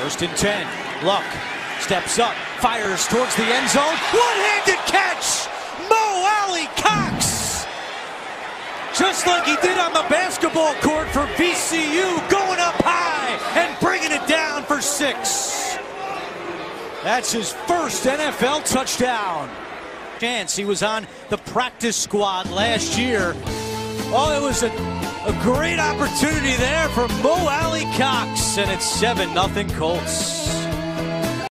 First and 10. Luck steps up, fires towards the end zone. One-handed catch! Alie-Cox! Just like he did on the basketball court for VCU, going up high and bringing it down for 6. That's his first NFL touchdown. Chance, he was on the practice squad last year. Oh, it was a great opportunity there for Alie-Cox, and it's 7-0 Colts.